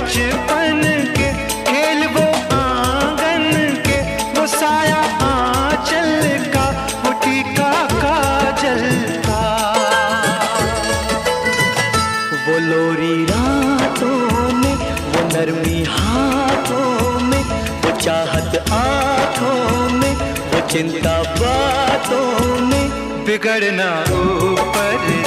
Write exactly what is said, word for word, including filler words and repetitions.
बचपन के खेल वो आंगन के, वो साया आंचल का, वो टीका काजल का। वो लोरी रातों में, वो नरमी हाथों में, वो चाहत आँखों में, वो चिंता बातों में, बिगड़ना ऊपर